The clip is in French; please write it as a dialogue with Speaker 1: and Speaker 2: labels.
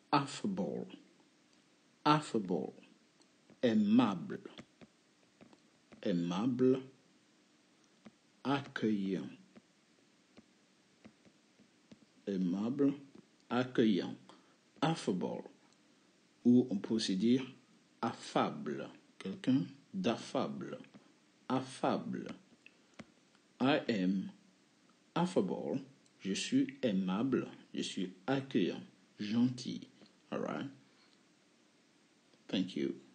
Speaker 1: affable, affable, aimable, aimable, accueillant, aimable, accueillant, affable, ou on peut aussi dire affable, quelqu'un d'affable, affable. I am affable, je suis aimable, je suis accueillant, gentil. All right? Thank you.